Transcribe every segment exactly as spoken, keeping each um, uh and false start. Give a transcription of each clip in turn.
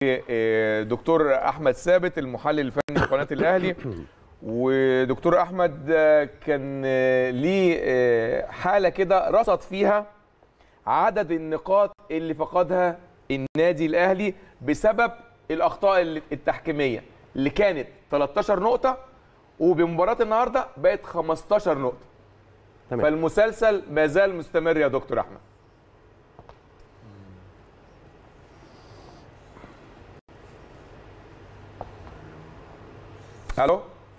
دكتور احمد ثابت المحلل الفني لقناه الاهلي. ودكتور احمد كان ليه حاله كده رصد فيها عدد النقاط اللي فقدها النادي الاهلي بسبب الاخطاء التحكيميه اللي كانت ثلاثة عشر نقطه، وبمباراه النهارده بقت خمستاشر نقطه. تمام. فالمسلسل ما زال مستمر يا دكتور احمد. الو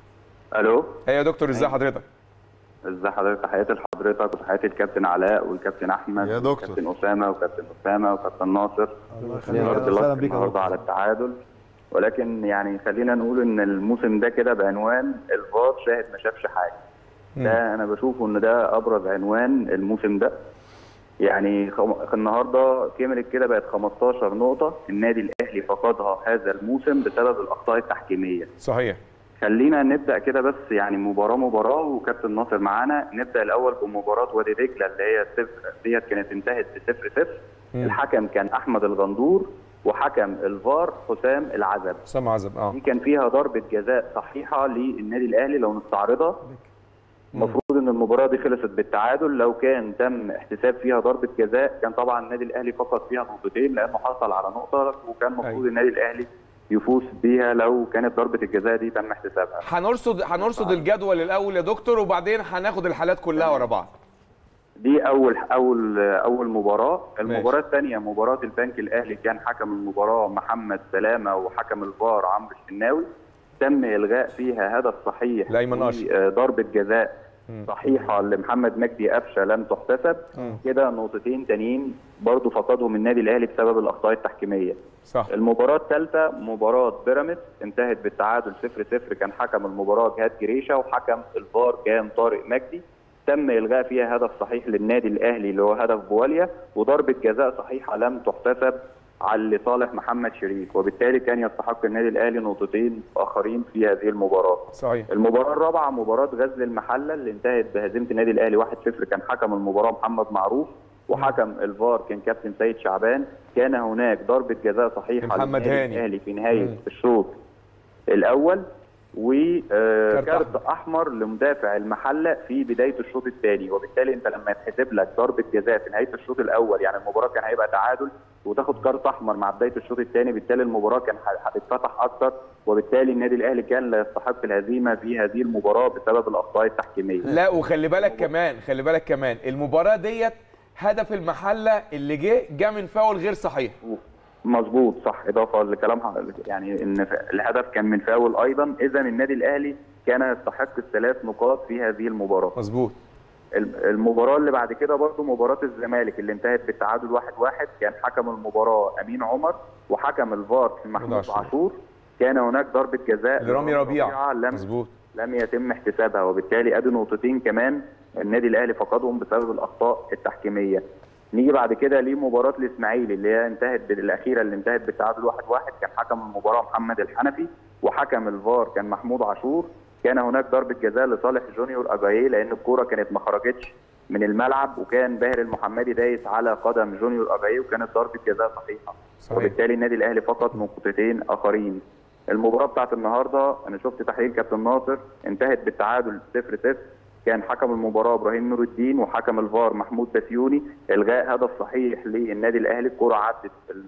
الو ايه يا دكتور، ازي حضرتك؟ ازي حضرتك؟ تحياتي لحضرتك وتحياتي الكابتن علاء والكابتن احمد يا دكتور والكابتن اسامه وكابتن اسامه وكابتن ناصر. الله يخليك، اهلا بيك النهارده على التعادل، ولكن يعني خلينا نقول ان الموسم ده كده بعنوان الفار شاهد ما شافش حاجه. ده انا بشوفه ان ده ابرز عنوان الموسم ده. يعني خم... النهارده كملت كده بقت خمستاشر نقطه النادي الاهلي فقدها هذا الموسم بسبب الاخطاء التحكيميه. صحيح. خلينا نبدا كده بس يعني مباراه مباراه وكابتن ناصر معانا. نبدا الاول بمباراه وادي دجله اللي هي صفر ديت كانت انتهت بصفر صفر. الحكم كان احمد الغندور وحكم الفار حسام العزب. حسام عزب اه دي كان فيها ضربه جزاء صحيحه للنادي الاهلي لو نستعرضها. المفروض ان المباراه دي خلصت بالتعادل، لو كان تم احتساب فيها ضربه جزاء كان طبعا النادي الاهلي فقد فيها نقطتين لانه حصل على نقطه، وكان المفروض النادي الاهلي يفوز بيها لو كانت ضربه الجزاء دي تم احتسابها. هنرصد هنرصد الجدول الاول يا دكتور، وبعدين هناخد الحالات كلها ورا بعض. دي اول اول اول مباراه. المباراه الثانيه مباراه البنك الاهلي، كان حكم المباراه محمد سلامه وحكم الفار عمرو الشناوي. تم الغاء فيها هدف صحيح لايمن اشرف، ضربه جزاء صحيحه لمحمد مجدي قفشه لم تحتسب. كده نقطتين تانيين برضو فقدهم النادي الاهلي بسبب الاخطاء التحكيميه. صح. المباراه الثالثه مباراه بيراميدز انتهت بالتعادل صفر صفر. كان حكم المباراه جهاد جريشه وحكم الفار كان طارق مجدي. تم الغاء فيها هدف صحيح للنادي الاهلي اللي هو هدف بواليا، وضربه جزاء صحيحه لم تحتسب على لصالح محمد شريف، وبالتالي كان يستحق النادي الاهلي نقطتين اخرين في هذه المباراه. صحيح. المباراه الرابعه مباراه غزل المحله اللي انتهت بهزيمه النادي الاهلي واحد صفر. كان حكم المباراه محمد معروف وحكم الفار كان كابتن سيد شعبان. كان هناك ضربه جزاء صحيحه للنادي الاهلي في نهايه مم. الشوط الاول، وكارت احمر لمدافع المحله في بدايه الشوط الثاني. وبالتالي انت لما يتحسب لك ضربه جزاء في نهايه الشوط الاول، يعني المباراه كان هيبقى تعادل، وتاخد كارت احمر مع بدايه الشوط الثاني، بالتالي المباراه كان هتتفتح اكثر، وبالتالي النادي الاهلي كان لا يستحق الهزيمه في هذه المباراه بسبب الاخطاء التحكيميه. لا وخلي بالك كمان خلي بالك كمان المباراه ديت هدف المحله اللي جه جه من فاول غير صحيح. مظبوط، صح، اضافه لكلامها، يعني ان الهدف كان من فاول ايضا. اذا النادي الاهلي كان يستحق الثلاث نقاط في هذه المباراه. مظبوط. المباراه اللي بعد كده برضو مباراه الزمالك اللي انتهت بالتعادل واحد واحد. كان حكم المباراه امين عمر وحكم الفار محمود عاشور. كان هناك ضربه جزاء لرامي ربيعه لم مظبوط لم يتم احتسابها، وبالتالي ادي نقطتين كمان النادي الاهلي فقدهم بسبب الاخطاء التحكيميه. نيجي بعد كده لمباراه الاسماعيلي اللي هي انتهت بالاخيره اللي انتهت بالتعادل واحد واحد. كان حكم المباراه محمد الحنفي وحكم الفار كان محمود عاشور. كان هناك ضربه جزاء لصالح جونيور اجاييه لان الكوره كانت ما خرجتش من الملعب، وكان باهر المحمدي دايس على قدم جونيور اجاييه، وكانت ضربه جزاء صحيحه. صحيح. وبالتالي النادي الاهلي فقد نقطتين اخرين. المباراه بتاعت النهارده انا شفت تحليل كابتن ناصر، انتهت بالتعادل صفر صفر. كان حكم المباراه ابراهيم نور الدين وحكم الفار محمود بسيوني. الغاء هدف صحيح للنادي الاهلي، الكره عدت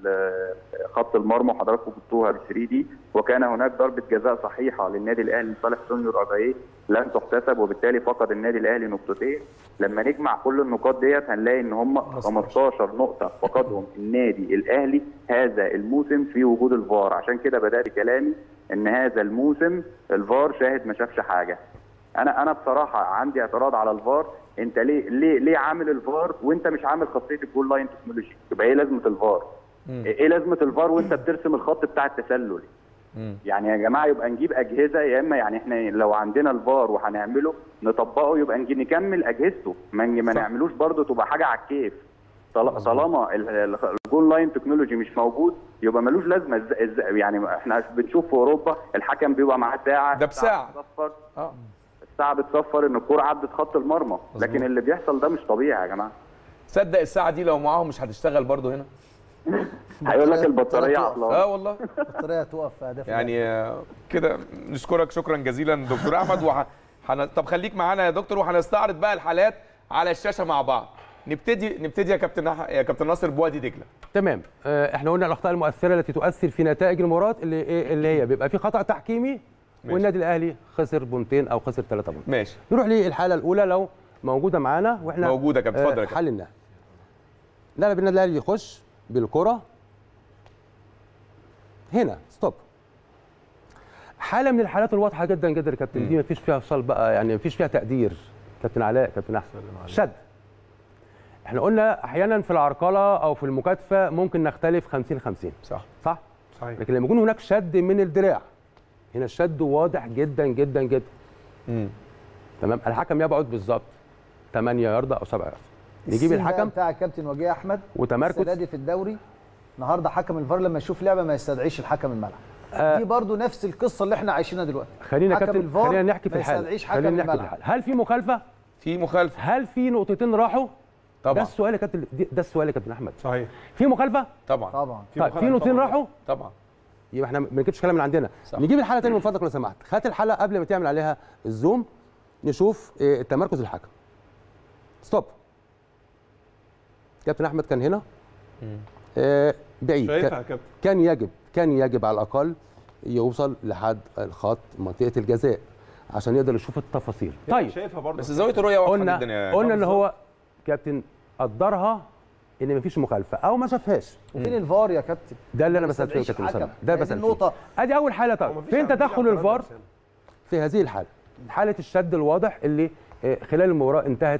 خط المرمى وحضراتكم شفتوها ب ثري دي، وكان هناك ضربه جزاء صحيحه للنادي الاهلي لصالح جونيور اجاييه لن تحتسب، وبالتالي فقد النادي الاهلي نقطتين. لما نجمع كل النقاط ديت هنلاقي ان هم خمستاشر نقطه فقدهم النادي الاهلي هذا الموسم في وجود الفار. عشان كده بدات كلامي ان هذا الموسم الفار شاهد ما شافش حاجه. انا انا بصراحه عندي اعتراض على الفار. انت ليه ليه ليه عامل الفار وانت مش عامل خاصيه الجول لاين تكنولوجي؟ يبقى ايه لازمه الفار؟ مم. ايه لازمه الفار وانت بترسم الخط بتاع التسلل؟ مم. يعني يا جماعه يبقى نجيب اجهزه، يا اما يعني احنا لو عندنا الفار وهنعمله نطبقه يبقى نجي نكمل اجهزته، ما ما نعملوش برضه تبقى حاجه على الكيف. طالما الجول لاين تكنولوجي مش موجود يبقى ملوش لازمه. يعني احنا بنشوف في اوروبا الحكم بيبقى معاه ساعه ده بساعه اه الساعه بتصفر ان الكوره عدت خط المرمى، لكن اللي بيحصل ده مش طبيعي يا جماعه. تصدق الساعه دي لو معاهم مش هتشتغل برضه هنا؟ هيقول لك البطاريه عطلانه. اه والله البطاريه هتقف في اهداف يعني آه، كده نشكرك شكرا جزيلا دكتور احمد وح... حن... طب خليك معانا يا دكتور وهنستعرض بقى الحالات على الشاشه مع بعض. نبتدي نبتدي يا كابتن أح... يا كابتن ناصر بوادي دجله. تمام. آه، احنا قلنا الاخطاء المؤثره التي تؤثر في نتائج المباراه اللي إيه اللي هي بيبقى في خطا تحكيمي والنادي الاهلي خسر بونتين او خسر ثلاثه بونت. ماشي. نروح للحاله الاولى لو موجوده معانا واحنا موجوده يا كابتن اتفضل يا كابتن. حللناها. لاعب النادي الاهلي يخش بالكره هنا ستوب. حاله من الحالات الواضحه جدا جدا يا كابتن، دي ما فيش فيها فصل بقى، يعني ما فيش فيها تقدير. كابتن علاء كابتن احمد شد. احنا قلنا احيانا في العرقله او في المكاتفه ممكن نختلف خمسين خمسين. صح صح صحيح. لكن لما يكون هناك شد من الدراع هنا الشد واضح جدا جدا جدا. امم تمام. الحكم يبعد بالظبط ثمانية ياردة او سبعة ياردة. نجيب الحكم بتاع الكابتن وجيه احمد وتمركز السنه دي في الدوري. النهارده حكم الفار لما يشوف لعبه ما يستدعيش الحكم الملعب. آه دي برضو نفس القصه اللي احنا عايشينها دلوقتي. خلينا كابتن خلينا نحكي في الحاله. ما خلينا نحكي في الحاله. هل في مخالفه؟ في مخالفه. هل في نقطتين راحوا؟ طبعا. ده السؤال يا كابتن، ده السؤال يا كابتن احمد. صحيح. في مخالفه؟ طبعا طبعا. في, طيب في نقطتين راحوا؟ طبعا. يبقى احنا ما نجيبش كلام من عندنا. صح. نجيب الحاله تاني من فضلك لو سمحت. خدت الحاله قبل ما تعمل عليها الزوم نشوف اه تمركز الحكم. ستوب. كابتن احمد كان هنا اه بعيد. شايفها يا كابتن. كان يجب كان يجب على الاقل يوصل لحد الخط منطقه الجزاء عشان يقدر يشوف التفاصيل. طيب شايفها برضه بس زاويه الرؤيه واضحه قلنا جدا يا قلنا ان هو كابتن قدرها ان مفيش مخالفه او ما شافهاش. وفين الفار يا كابتن؟ ده اللي انا بسال فيه يا كابتن اسامه. ده بسال فيه. ادي اول حاله. طيب فين تدخل الفار في هذه الحاله؟ حاله الشد الواضح اللي خلال المباراه انتهت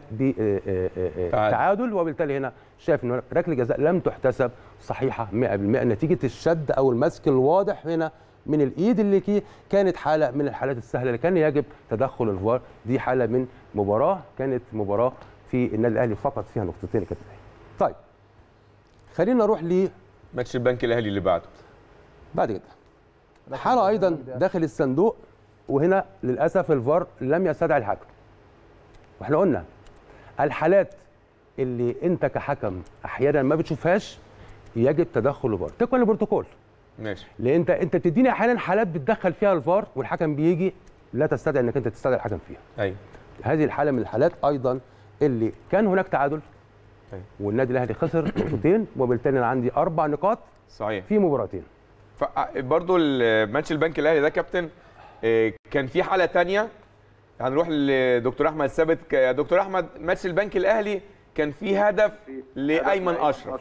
بتعادل وبالتالي هنا شايف ان ركله جزاء لم تحتسب صحيحه مئة بالمئة نتيجه الشد او المسك الواضح هنا من الايد اللي كي كانت حاله من الحالات السهله اللي كان يجب تدخل الفار. دي حاله من مباراه كانت مباراه في النادي الاهلي فقط فيها نقطتين يا كابتن. طيب خلينا نروح ل ماتش البنك الاهلي اللي بعده. بعد كده حاله ايضا داخل الصندوق وهنا للاسف الفار لم يستدعي الحكم. واحنا قلنا الحالات اللي انت كحكم احيانا ما بتشوفهاش يجب تدخل الفار طبقا للبروتوكول. ماشي. لان انت انت بتديني احيانا حالات بتدخل فيها الفار والحكم بيجي لا تستدعي انك انت تستدعي الحكم فيها. ايوه. هذه الحاله من الحالات ايضا اللي كان هناك تعادل. أيوة. والنادي الاهلي خسر نقطتين وبالتالي انا عندي اربع نقاط صحيح في مباراتين. فبرضه ماتش البنك الاهلي ده كابتن كان في حاله ثانيه. هنروح لدكتور احمد ثابت. يا دكتور احمد ماتش البنك الاهلي كان في هدف لايمن اشرف.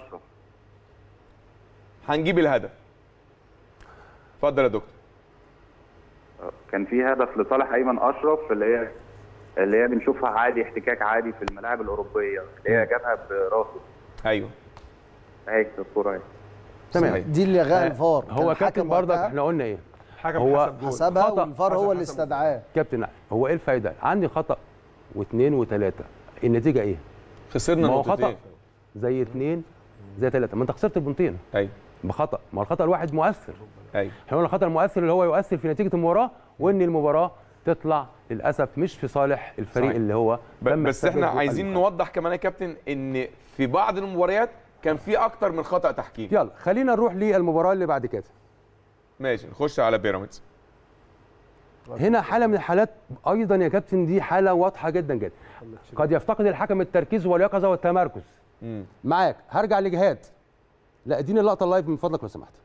هنجيب الهدف. اتفضل يا دكتور. كان في هدف لصالح ايمن اشرف اللي هي اللي هي بنشوفها عادي احتكاك عادي في الملاعب الاوروبيه اللي هي جابها براسه. ايوه اهي الصوره اهي. تمام. دي اللي غير الفار. هو كابتن برضك احنا قلنا ايه؟ حكم هو حسبها والفار هو اللي استدعاه. كابتن هو ايه الفايده؟ عندي خطا واثنين وثلاثه، النتيجه ايه؟ خسرنا نقطتين. زي اثنين زي ثلاثه، ما انت خسرت البنطين. ايوه. بخطا، ما الخطا الواحد مؤثر. ايوه. احنا قلنا الخطا المؤثر اللي هو يؤثر في نتيجه المباراه وان المباراه تطلع للاسف مش في صالح الفريق صحيح. اللي هو بس احنا عايزين نوضح كمان يا كابتن ان في بعض المباريات كان في اكتر من خطا تحكيم. يلا خلينا نروح للمباراه اللي بعد كده. ماشي نخش على بيراميدز. هنا حاله من الحالات ايضا يا كابتن، دي حاله واضحه جدا جدا. قد يفتقد الحكم التركيز واليقظه والتمركز. امم معاك هرجع لجهاد. لا اديني اللقطه اللايف من فضلك لو سمحت.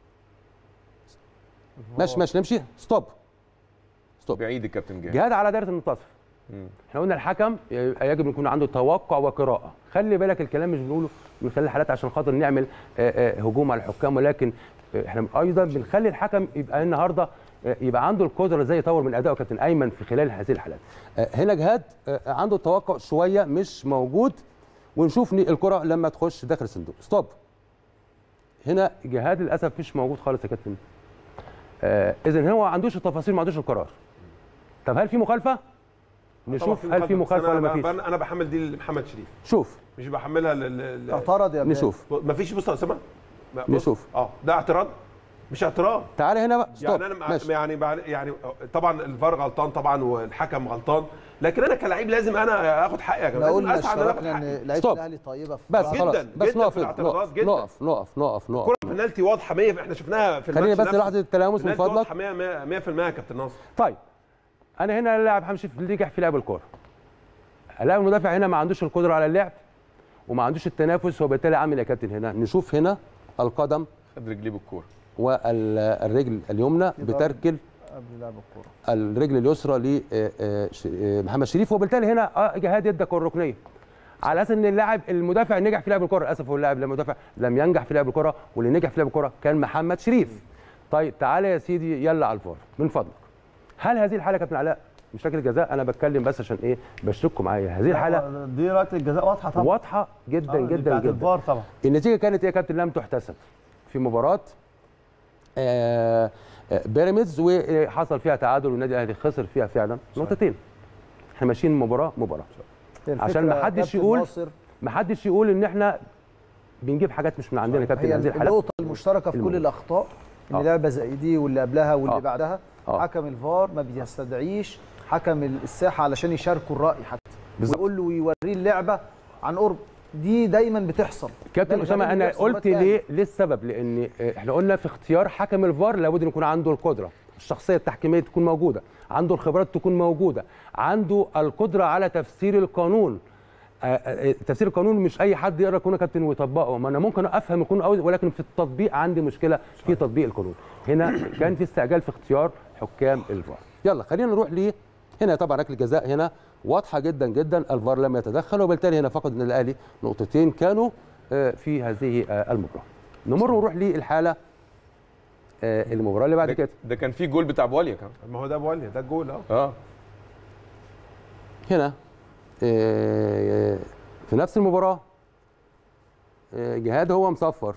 ماشي ماشي نمشي. ستوب ستوب. بعيد الكابتن جهاد. جهاد على دايره المنتصف. احنا قلنا الحكم يجب ان يكون عنده توقع وقراءه. خلي بالك الكلام مش بنقوله من خلال الحالات عشان خاطر نعمل هجوم على الحكام، ولكن احنا ايضا بنخلي الحكم يبقى النهارده يبقى عنده القدره ازاي يطور من اداؤه كابتن ايمن في خلال هذه الحالات. هنا جهاد عنده التوقع شويه مش موجود، ونشوف الكره لما تخش داخل الصندوق. ستوب. هنا جهاد للاسف مش موجود خالص يا كابتن. اذا هو ما عندوش التفاصيل، ما عندوش القرار. طب هل في مخالفه؟ نشوف هل في مخالفه ولا ما فيش. انا بحمل دي لمحمد شريف. شوف مش بحملها لل اعترض يا نشوف. ما فيش. بص يا اسامه نشوف. اه ده اعتراض مش اعتراض. تعالى هنا بقى يعني انا مع يعني بعد يعني طبعا الفار غلطان طبعا والحكم غلطان، لكن انا كلاعب لازم انا اخد حقي يا جماعه، لازم اسعى ان انا اخد حقي. لعيبه الاهلي طيبه في بس خلاص بس نقف نقف نقف نقف نقف نقف كره بنالتي واضحه مية في احنا شفناها في خليني بس لحظه التلامس من فضلك. واضحه مية في المية يا كابتن ناصر. طيب انا هنا اللاعب همشي في نجح في لعب الكوره. اللاعب المدافع هنا ما عندوش القدره على اللعب وما عندوش التنافس، وبالتالي عامل يا كابتن هنا نشوف هنا القدم خد رجليه بالكوره والرجل اليمنى بتركل قبل لعب الكوره الرجل اليسرى لمحمد شريف، وبالتالي هنا جهاد يدك الركنيه على اساس ان اللاعب المدافع نجح في لعب الكره. للاسف هو اللاعب المدافع لم ينجح في لعب الكره، واللي نجح في لعب الكره كان محمد شريف. طيب تعالى يا سيدي يلا على الفار من فضلك. هل هذه الحاله يا كابتن علاء مش ركله جزاء؟ انا بتكلم بس عشان ايه بشتكوا معايا. هذه الحاله دي ركله جزاء واضحه طبعا، واضحه جدا آه جدا جدا. الفار طبعا. النتيجه كانت ايه يا كابتن؟ لم تحتسب في مباراه آه بيراميدز، وحصل فيها تعادل والنادي الاهلي خسر فيها فعلا نقطتين. احنا ماشيين مباراه مباراه عشان ما حدش يقول ما حدش يقول ان احنا بنجيب حاجات مش من عندنا يا كابتن. هذه الحالات النقطه المشتركه في كل الاخطاء ان آه. لعبه زي دي واللي قبلها واللي آه. بعدها آه. حكم الفار ما بيستدعيش حكم الساحه علشان يشاركوا الراي حتى ويقول له ويوريه اللعبه عن قرب. دي دايما بتحصل. كابتن اسامه انا قلت ليه ليه السبب؟ لان احنا قلنا في اختيار حكم الفار لابد ان يكون عنده القدره الشخصيه التحكيميه تكون موجوده، عنده الخبرات تكون موجوده، عنده القدره على تفسير القانون. تفسير القانون مش اي حد يقرا القانون يا كابتن ويطبقه، ما انا ممكن افهم القانون ولكن في التطبيق عندي مشكله في تطبيق القانون. هنا كان في استعجال في اختيار حكام الفار. يلا خلينا نروح ليه هنا. طبعا ركله جزاء هنا واضحه جدا جدا، الفار لم يتدخل وبالتالي هنا فقد النادي الاهلي نقطتين كانوا في هذه المباراه. نمر ونروح للحاله المباراه اللي بعد كده. ده كان في جول بتاع بواليا كمان. ما هو ده بواليا ده الجول اه اه هنا في نفس المباراه جهاد هو مصفر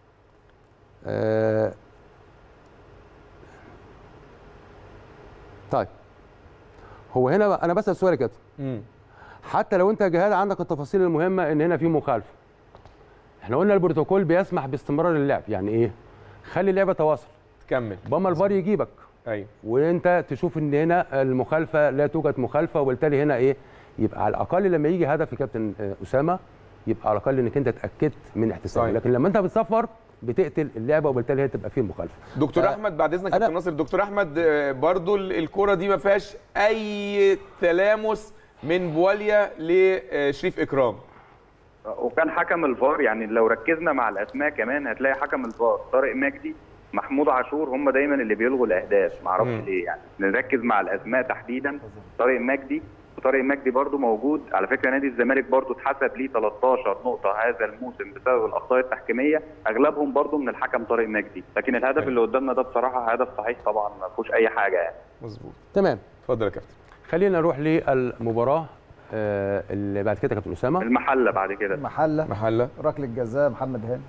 طيب هو هنا انا بسال سؤال يا كابتن، حتى لو انت يا جهاد عندك التفاصيل المهمه ان هنا في مخالفه، احنا قلنا البروتوكول بيسمح باستمرار اللعب. يعني ايه؟ خلي اللعبه تواصل كمل بما الفار يجيبك ايوه وانت تشوف ان هنا المخالفه لا توجد مخالفه، وبالتالي هنا ايه؟ يبقى على الاقل لما يجي هدف يا كابتن اسامه يبقى على الاقل انك انت اتاكدت من احتسابه، لكن لما انت بتصفر بتقتل اللعبه وبالتالي هي تبقى فيه مخالفه. دكتور آه احمد بعد اذنك يا كابتن ناصر، دكتور احمد برضو الكره دي ما فيهاش اي تلامس من بواليا لشريف اكرام، وكان حكم الفار يعني لو ركزنا مع الاسماء كمان هتلاقي حكم الفار طارق مجدي محمود عاشور هم دايما اللي بيلغوا الاهداف، معرفش ليه. يعني نركز مع الاسماء تحديدا. طارق مجدي وطارق مجدي برضو موجود على فكره. نادي الزمالك برضو اتحسب ليه تلتاشر نقطه هذا الموسم بسبب الاخطاء التحكيميه، اغلبهم برضو من الحكم طارق مجدي. لكن الهدف اللي قدامنا ده بصراحه هدف صحيح طبعا ما فيهوش اي حاجه يعني. مظبوط تمام. اتفضل يا كابتن. خلينا نروح للمباراه آه اللي بعد كده يا كابتن اسامه. المحله بعد كده. المحله محله ركله جزاء محمد هاني.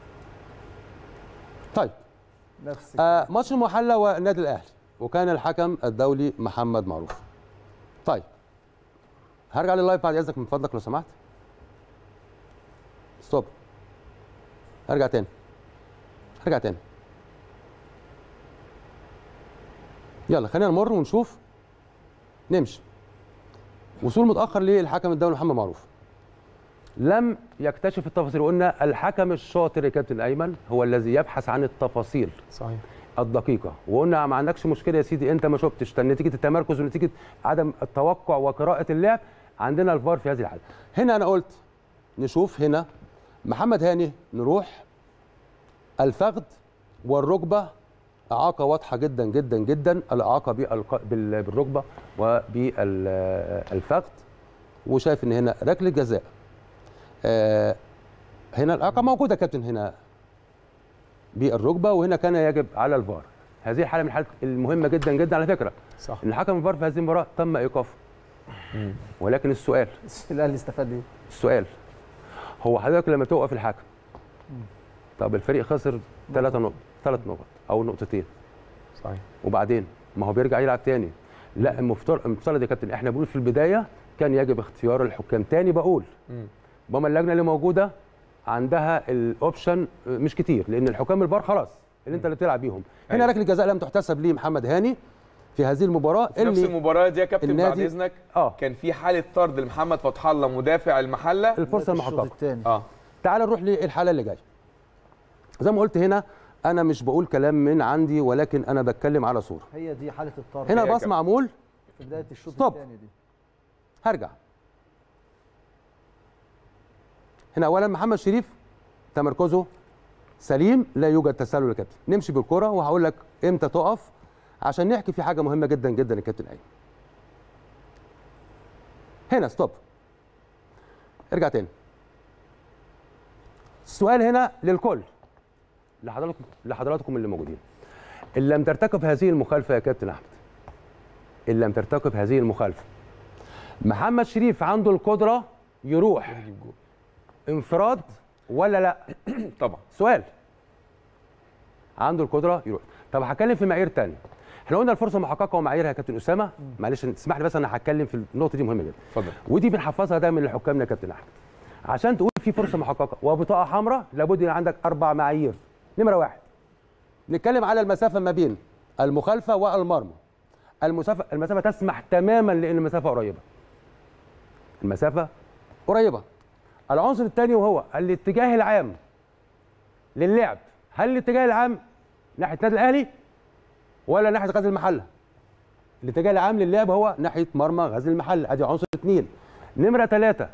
طيب نفس آه ماتش المحله والنادي الاهلي وكان الحكم الدولي محمد معروف. طيب هرجع لللايف بعد اذنك من فضلك لو سمحت. ستوب. هرجع تاني. هرجع تاني. يلا خلينا نمر ونشوف نمشي. وصول متاخر للحكم الدولي محمد معروف. لم يكتشف التفاصيل، وقلنا الحكم الشاطر يا كابتن ايمن هو الذي يبحث عن التفاصيل صحيح الدقيقه، وقلنا ما عندكش مشكله يا سيدي انت ما شفتش نتيجه التمركز ونتيجه عدم التوقع وقراءه اللعب، عندنا الفار في هذه الحاله. هنا انا قلت نشوف هنا محمد هاني نروح الفخذ والركبه اعاقه واضحه جدا جدا جدا، الاعاقه بالركبه وبالفخذ، وشايف ان هنا ركله جزاء. آه هنا الاعاقه موجوده يا كابتن هنا بالركبه، وهنا كان يجب على الفار. هذه الحاله من الحالات المهمه جدا جدا على فكره. صح. ان حكم الفار في هذه المباراه تم ايقافه. ولكن السؤال الاهلي استفاد ايه؟ السؤال هو حضرتك لما توقف الحكم طب الفريق خسر ثلاثة نقط ثلاث نقط او نقطتين. صحيح. وبعدين ما هو بيرجع يلعب تاني. لا المفترض المفترض يا كابتن احنا بنقول في البدايه كان يجب اختيار الحكام تاني. بقول بما اللجنه اللي موجوده عندها الاوبشن مش كتير، لان الحكام الفار خلاص اللي انت اللي بتلعب بيهم. هنا ركله جزاء لم تحتسب لمحمد هاني في هذه المباراه. في نفس المباراه دي يا كابتن بعد اذنك آه. كان في حاله طرد لمحمد فتح الله مدافع المحله، الفرصه المحققه. اه تعال نروح للحاله اللي جايه. زي ما قلت هنا انا مش بقول كلام من عندي، ولكن انا بتكلم على صوره. هي دي حاله الطرد. هنا باص معمول في بدايه الشوط ستوب. الثاني دي. هرجع هنا. اولا محمد شريف تمركزه سليم، لا يوجد تسلل يا كابتن. نمشي بالكره وهقول لك امتى تقف عشان نحكي في حاجه مهمه جدا جدا يا كابتن ايمن. هنا ستوب. ارجع تاني. السؤال هنا للكل، لحضراتكم لحضراتكم اللي موجودين. ان لم ترتكب هذه المخالفه يا كابتن احمد، ان لم ترتكب هذه المخالفه، محمد شريف عنده القدره يروح انفراد ولا لا؟ طبعا. سؤال. عنده القدره يروح. طب هتكلم في معايير ثانيه. احنا قلنا الفرصه محققه ومعاييرها يا كابتن اسامه. معلش تسمح لي بس انا هتكلم في النقطه دي مهمه جدا. اتفضل. ودي بنحفظها دايما لحكامنا يا كابتن احمد. عشان تقول في فرصه محققه وبطاقه حمراء لابد ان عندك اربع معايير. نمره واحد، نتكلم على المسافه ما بين المخالفه والمرمى. المسافه المسافه تسمح تماما لان المسافه قريبه. المسافه قريبه. العنصر الثاني وهو الاتجاه العام للعب. هل الاتجاه العام ناحيه النادي الاهلي ولا ناحيه غزل المحله؟ الاتجاه العام للعب هو ناحيه مرمى غزل المحله. ادي عنصر اثنين. نمره ثلاثه،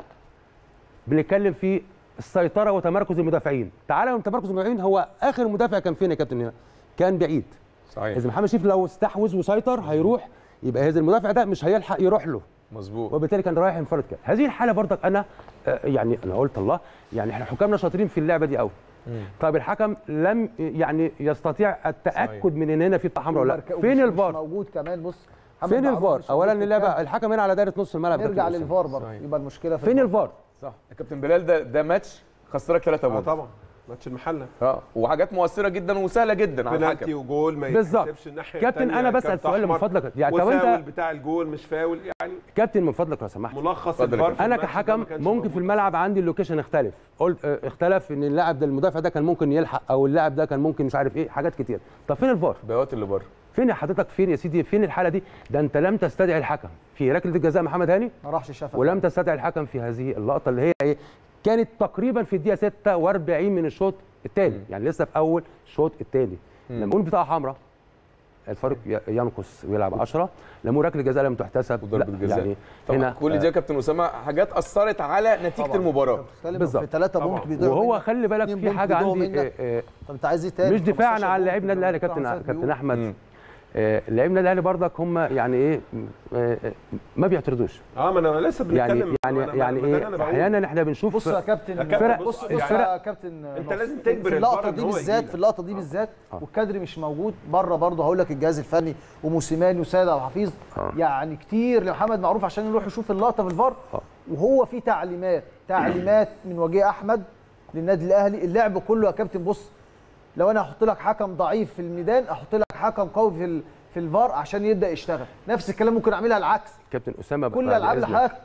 بنتكلم في السيطره وتمركز المدافعين. تعالى من تمركز المدافعين، هو اخر مدافع كان فين يا كابتن هنا؟ كان بعيد. صحيح. اذا محمد شريف لو استحوذ وسيطر هيروح، يبقى هذا المدافع ده مش هيلحق يروح له. مظبوط. وبالتالي كان رايح ينفرد كده. هذه الحاله برضك انا آه يعني انا قلت الله، يعني احنا حكامنا شاطرين في اللعبه دي قوي. طيب الحكم لم يعني يستطيع التاكد صحيح. من ان هنا في طاقه حمراء ولا لا. فين الفار؟ موجود كمان. بص فين الفار؟ اولا اللعبه الحكم هنا على دايره نص الملعب. نرجع للفار برضه يبقى المشكله في فين الفار؟ صح يا كابتن بلال. ده ده ماتش خسرك ثلاثة بونت. اه طبعا ماتش المحله. اه وحاجات مؤثره جدا وسهله جدا على الحكم. بنالتي وجول ما يتحسبش الناحيه الثانيه. كابتن انا بسال سؤال من فضلك، يعني طب انت بتاع الجول مش فاول يعني. كابتن من فضلك لو سمحت، ملخص الفار انا كحكم ممكن في الملعب عندي اللوكيشن اختلف. قلت اه اختلف ان اللاعب ده المدافع ده كان ممكن يلحق، او اللاعب ده كان ممكن مش عارف ايه، حاجات كتير. طب فين الفار؟ بيوت اللي بره. فين يا حضرتك؟ فين يا سيدي؟ فين الحاله دي؟ ده انت لم تستدعي الحكم في ركله الجزاء محمد هاني، ما راحش شافها، ولم تستدعي الحكم في هذه اللقطه اللي هي ايه؟ كانت تقريبا في الدقيقه ستة وأربعين من الشوط الثاني، يعني لسه في اول الشوط الثاني. لما نقول بطاقه حمراء الفريق ينقص ويلعب عشرة، لما ركله جزاء لم تحتسب وضربه جزاء. يعني هنا كل دي يا كابتن اسامه حاجات اثرت على نتيجه طبعًا. المباراه بالظبط. في ثلاثة بونت بيضيعوا. وهو خلي بالك في حاجه عندي آه طب انت عايز ايه تاني؟ مش دفاعا عن لاعب النادي الاهلي كابتن كابتن احمد. آه لاعب النادي الاهلي برضك هم يعني ايه آه ما بيعترضوش. اه ما انا لسه بنتكلم يعني يعني يعني ايه احيانا احنا بنشوف بص يا كابتن فرق. بص بص يا كابتن انت لازم تجبر في اللقطه دي بالذات في اللقطه دي بالذات والكادر مش موجود بره. برضه هقول لك الجهاز الفني وموسيماني وسيد عبد الحفيظ يعني كتير لمحمد معروف عشان يروح يشوف اللقطه في الفار، وهو في تعليمات تعليمات من وجيه احمد للنادي الاهلي. اللعب كله يا كابتن بص، لو انا احط لك حكم ضعيف في الميدان احط لك حكم قوي في في الفار عشان يبدا يشتغل. نفس الكلام ممكن اعملها العكس. كابتن اسامه كل الالعاب اللي حضرتك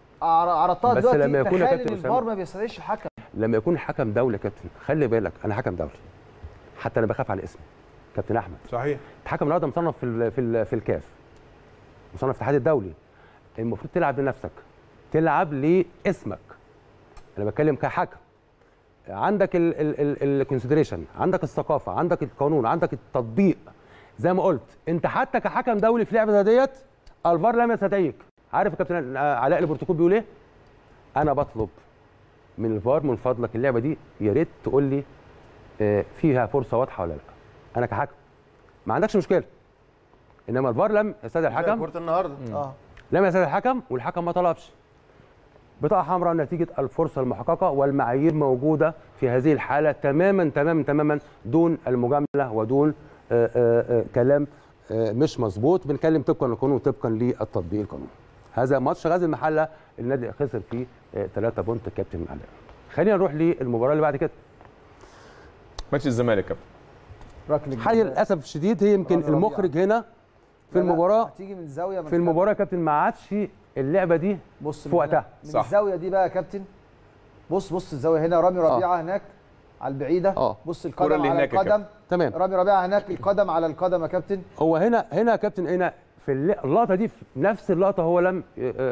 عرضتها دلوقتي لما يكون تخيل ان الفار ما بيستدعيش الحكم. لما يكون حكم دولي كابتن، خلي بالك انا حكم دولي حتى انا بخاف على اسمي كابتن احمد. صحيح. الحكم النهارده مصنف في ال في ال في الكاف، مصنف في الاتحاد الدولي. المفروض تلعب لنفسك، تلعب لاسمك. انا بتكلم كحكم، عندك الكونسيدريشن، عندك الثقافه، عندك القانون، عندك التطبيق. زي ما قلت انت حتى كحكم دولي في لعبه زي ديت الفار لم يستدعيك. عارف الكابتن علاء البرتقال بيقول ايه؟ انا بطلب من الفار من فضلك اللعبه دي يا ريت تقول لي فيها فرصه واضحه ولا لا. انا كحكم ما عندكش مشكله، انما الفار لم يستدعي الحكم. كره النهارده اه لم يستدعي الحكم والحكم ما طلبش. بطاقه حمراء نتيجه الفرصه المحققه، والمعايير موجوده في هذه الحاله تماما تماما تماما دون المجامله ودون آآ آآ كلام آآ مش مظبوط. بنتكلم طبقا للقانون وطبقا للتطبيق القانوني. هذا ماتش غزل المحله النادي خسر فيه ثلاثة بونت كابتن علاء. خلينا نروح للمباراه اللي بعد كده. ماتش الزمالك كابتن. حقيقة للاسف الشديد هي يمكن المخرج هنا في المباراه هتيجي من زاويه في المباراه يا كابتن ما عادش اللعبه دي بص في وقتها. من الزاويه دي بقى يا كابتن. بص بص الزاويه هنا رامي ربيعه آه. هناك على البعيده. اه بص القدم على القدم. تمام. رامي ربيعه هناك القدم على القدم يا كابتن. هو هنا هنا يا كابتن هنا في اللقطه دي في نفس اللقطه هو لم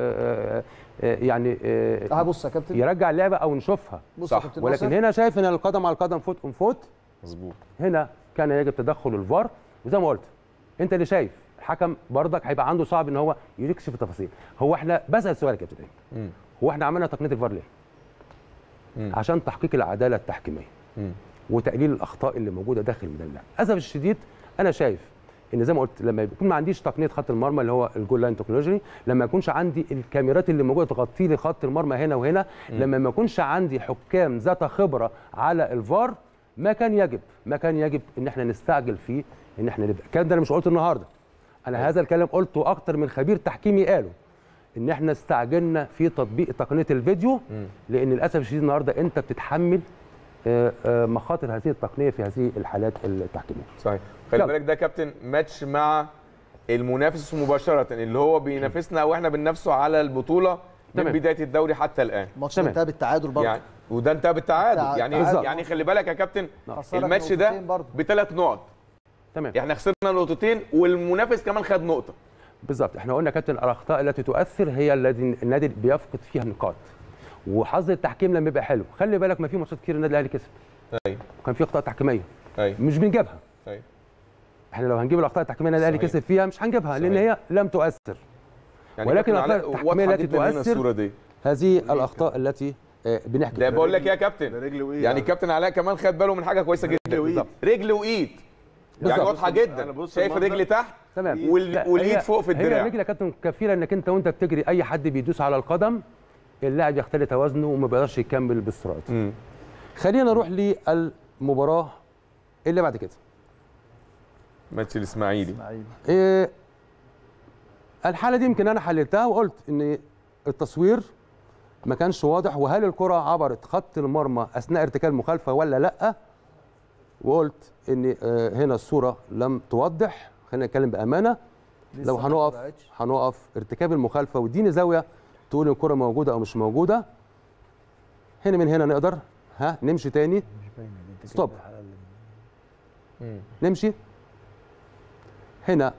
يعني اه بص يا كابتن يرجع اللعبه او نشوفها. بص يا كابتن ولكن هنا شايف ان القدم على القدم فوت ام فوت. مظبوط. هنا كان يجب تدخل الفار، وزي ما قلت انت اللي شايف الحكم برضك هيبقى عنده صعب ان هو يكشف التفاصيل. هو احنا بسال سؤال يا كابتن، هو احنا عملنا تقنيه الفار ليه؟ مم. عشان تحقيق العداله التحكيميه مم. وتقليل الاخطاء اللي موجوده داخل ميدان اللعب. للاسف الشديد انا شايف ان زي ما قلت لما يكون ما عنديش تقنيه خط المرمى اللي هو الجول لاين تكنولوجي، لما يكونش عندي الكاميرات اللي موجوده تغطي لي خط المرمى هنا وهنا، مم. لما ما يكونش عندي حكام ذات خبره على الفار، ما كان يجب ما كان يجب ان احنا نستعجل فيه ان احنا نبدا. الكلام ده انا مش قلته النهارده، انا هذا الكلام قلته اكتر من خبير تحكيمي قاله، ان احنا استعجلنا في تطبيق تقنيه الفيديو، لان للاسف الشديد النهارده انت بتتحمل مخاطر هذه التقنيه في هذه الحالات التحكيميه. صحيح. خلي بالك ده كابتن ماتش مع المنافس مباشره اللي هو بينافسنا واحنا بننافسه على البطوله من تمام. بدايه الدوري حتى الان. الماتش انتهى بالتعادل برضه يعني وده انتهى بالتعادل يعني بالزبط. يعني خلي بالك يا كابتن الماتش ده بثلاث نقط. تمام. احنا خسرنا نقطتين والمنافس كمان خد نقطه. بالظبط. احنا قلنا يا كابتن الاخطاء التي تؤثر هي الذي النادي بيفقد فيها نقاط. وحظ التحكيم لما يبقى حلو، خلي بالك ما في ماتشات كتير النادي الاهلي كسب. ايوه. كان في اخطاء تحكيميه. ايوه. مش بنجيبها. ايوه. احنا لو هنجيب الاخطاء التحكيميه النادي الاهلي كسب فيها مش هنجيبها. صحيح. لان هي لم تؤثر. يعني ولكن الاخطاء التحكيميه التي تؤثر هذه الاخطاء التي بنحكي فيها. ده بقول لك يا كابتن يعني الكابتن علاء كمان خد باله من حاجه كويسه جدا. رجل وايد يعني واضحه جدا. شايف الرجل تحت تمام والايد فوق في الدراع. هي الرجل يا كابتن كفيله انك انت وانت بتجري اي حد بيدوس على القدم اللاعب يختل توازنه وما بيقدرش يكمل بالسرعه. خلينا نروح للمباراه اللي بعد كده. ماتش الاسماعيلي. إيه الحاله دي يمكن انا حللتها وقلت ان التصوير ما كانش واضح، وهل الكره عبرت خط المرمى اثناء ارتكاب المخالفه ولا لا، وقلت ان هنا الصوره لم توضح. خلينا نتكلم بامانه، لو هنقف هنقف ارتكاب المخالفه واديني زاويه تقول الكره موجوده او مش موجوده. هنا من هنا نقدر ها نمشي تاني ستوب نمشي هنا.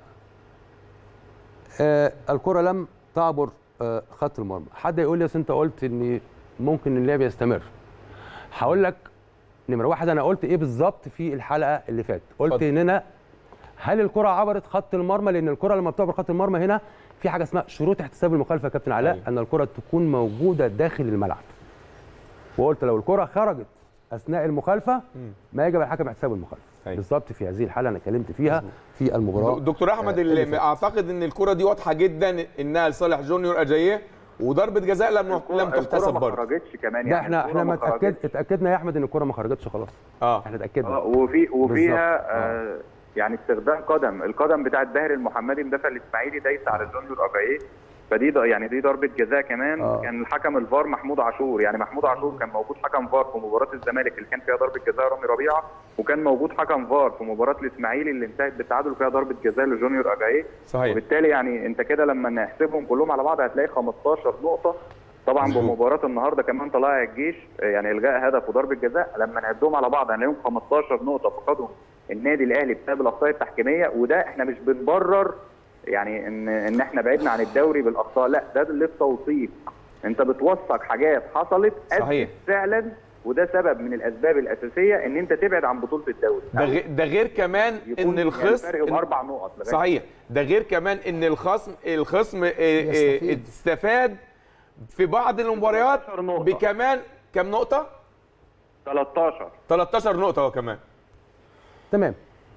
آه الكره لم تعبر آه خط المرمى. حد يقول لي بس انت قلت ان ممكن اللعب يستمر. هقول لك نمره واحد انا قلت ايه بالظبط في الحلقه اللي فاتت. قلت فضل. اننا هل الكره عبرت خط المرمى، لان الكره لما بتعبر خط المرمى هنا في حاجه اسمها شروط احتساب المخالفه يا كابتن علاء. أيوة. ان الكره تكون موجوده داخل الملعب. وقلت لو الكره خرجت اثناء المخالفه ما يجب الحكم احتساب المخالفه. أيوة. بالظبط في هذه الحاله انا اتكلمت فيها في المباراه. دكتور احمد اللي اعتقد ان الكره دي واضحه جدا انها لصالح جونيور اجاييه وضربه جزاء لم لم تحتسب برضه. ما خرجتش كمان يعني. احنا احنا ما اتاكد اتاكدنا يا احمد ان الكره ما خرجتش خلاص. اه احنا اتاكدنا. اه وفي وفيها آه يعني استخدام قدم القدم بتاعت باهر المحمدي مدافع الاسماعيلي دايس على جونيور اجاييه، فدي يعني دي ضربه جزاء كمان. آه. كان الحكم الفار محمود عاشور، يعني محمود عاشور كان موجود حكم فار في مباراه الزمالك اللي كان فيها ضربه جزاء رامي ربيعه، وكان موجود حكم فار في مباراه الاسماعيلي اللي انتهت بالتعادل فيها ضربه جزاء لجونيور اجاييه. صحيح. وبالتالي يعني انت كده لما نحسبهم كلهم على بعض هتلاقي خمستاشر نقطه. طبعا بمباراه النهارده كمان طلائع الجيش يعني الغاء هدف وضربه جزاء، لما نعدهم على بعض هنلاقيهم خمستاشر نقطه فقدهم النادي الاهلي بسبب الاخطاء التحكيميه. وده احنا مش بنبرر يعني ان ان احنا بعدنا عن الدوري بالاخطاء، لا ده اللي التوصيف. انت بتوثق حاجات حصلت صحيح فعلا، وده سبب من الاسباب الاساسيه ان انت تبعد عن بطوله الدوري. ده غير ده غير كمان ان الخصم يعني فرق باربع نقط. صحيح. ده غير كمان ان الخصم الخصم استفاد في بعض المباريات بكمان كم نقطه؟ تلتاشر تلتاشر نقطه هو كمان. تمام.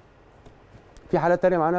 في حالات ثانيه معانا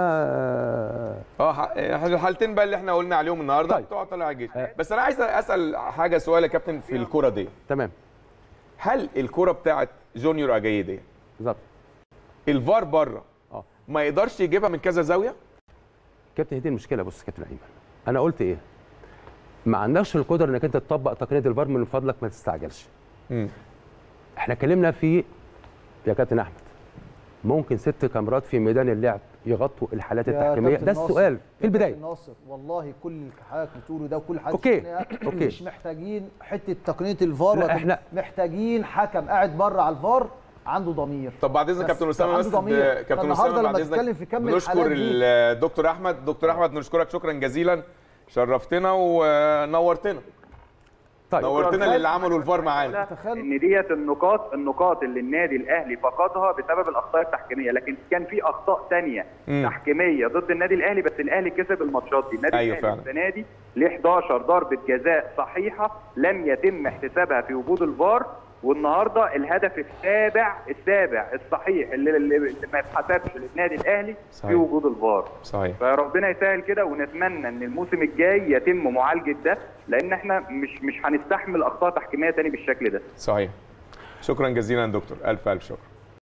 اه الحالتين بقى اللي احنا قلنا عليهم النهارده طيب. بتوع طلائع الجيش. بس انا عايز اسال حاجه سؤال يا كابتن في الكره دي. تمام. هل الكره بتاعت جونيور اجاييه دي بالظبط الفار بره اه ما يقدرش يجيبها من كذا زاويه؟ كابتن دي المشكله. بص يا كابتن ايمن انا قلت ايه؟ ما عندكش القدره انك انت تطبق تقنيه الفار، من فضلك ما تستعجلش. امم احنا اتكلمنا في يا كابتن احمد ممكن ست كاميرات في ميدان اللعب يغطوا الحالات التحكيميه. ده السؤال في البدايه. ناصر والله كل اللي حضرتك بتقوله ده وكل حاجه اوكي اوكي مش محتاجين حته تقنيه الفار. احنا محتاجين حكم قاعد بره على الفار عنده ضمير. طب بعد اذنك كابتن اسامه، بس كابتن اسامه بعد اذنك بنشكر الدكتور احمد. دكتور احمد نشكرك شكرا جزيلا، شرفتنا ونورتنا. طيب نورتنا اللي عملوا الفار معانا. ان ديت النقاط النقاط اللي النادي الاهلي فقدها بسبب الاخطاء التحكيميه، لكن كان في اخطاء ثانيه تحكيميه ضد النادي الاهلي، بس الاهلي كسب الماتشات دي. النادي أيوة الاهلي السنه دي له احداشر ضربه جزاء صحيحه لم يتم احتسابها في وجود الفار، والنهارده الهدف السابع السابع الصحيح اللي, اللي ما اتحسبش للنادي الاهلي صحيح. في وجود الفار. صحيح. فربنا يسهل كده، ونتمنى ان الموسم الجاي يتم معالجه ده، لان احنا مش مش هنستحمل اخطاء تحكيميه تاني بالشكل ده. صحيح. شكرا جزيلا دكتور، الف الف شكر.